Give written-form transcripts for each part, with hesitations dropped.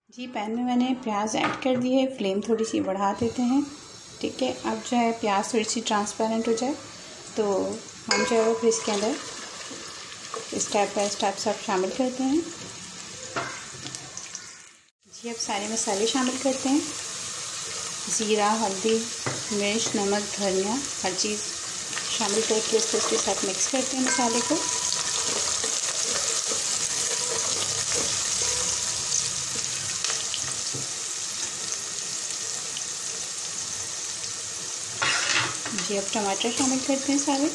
जी pan में मैंने प्याज ऐड कर दी है। फ्लेम थोड़ी सी बढ़ा देते हैं। ठीक है, अब जो है प्याज थोड़ी सी ट्रांसपेरेंट हो जाए तो हम जो है वो फिर इसके अंदर स्टेप बाय स्टेप सब शामिल करते हैं। जी अब सारे मसाले शामिल करते हैं। ज़ीरा, हल्दी, मिर्च, नमक, धनिया, हर चीज़ शामिल करके इसके साथ मिक्स करते हैं मसाले को। जी अब टमाटर शामिल करते हैं सारे।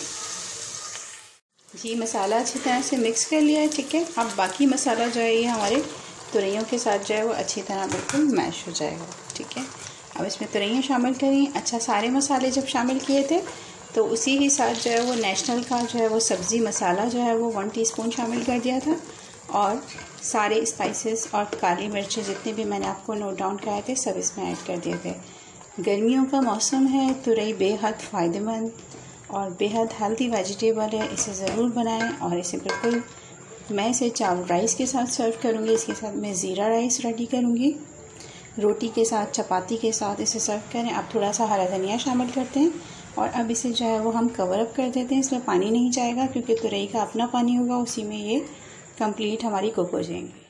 जी मसाला अच्छी तरह से मिक्स कर लिया है। ठीक है, अब बाकी मसाला जो है ये हमारे तुरैयों के साथ जो है वो अच्छी तरह बिल्कुल मैश हो जाएगा। ठीक है, अब इसमें तुरैयाँ शामिल करी। अच्छा, सारे मसाले जब शामिल किए थे तो उसी ही साथ जो है वो नेशनल का जो है वो सब्ज़ी मसाला जो है वो 1 टीस्पून शामिल कर दिया था और सारे स्पाइसेस और काली मिर्चें जितने भी मैंने आपको नोट डाउन कराए थे सब इसमें ऐड कर दिए थे। गर्मियों का मौसम है, तुरई बेहद फ़ायदेमंद और बेहद हेल्दी वेजिटेबल है। इसे ज़रूर बनाएं और इसे बिल्कुल मैं इसे चावल राइस के साथ सर्व करूँगी। इसके साथ मैं ज़ीरा राइस रेडी करूँगी, रोटी के साथ, चपाती के साथ इसे सर्व करें। अब थोड़ा सा हरा धनिया शामिल करते हैं और अब इसे जो है वो हम कवर अप कर देते हैं। इसमें पानी नहीं जाएगा क्योंकि तुरई का अपना पानी होगा, उसी में ये कंप्लीट हमारी कुक हो जाएंगी।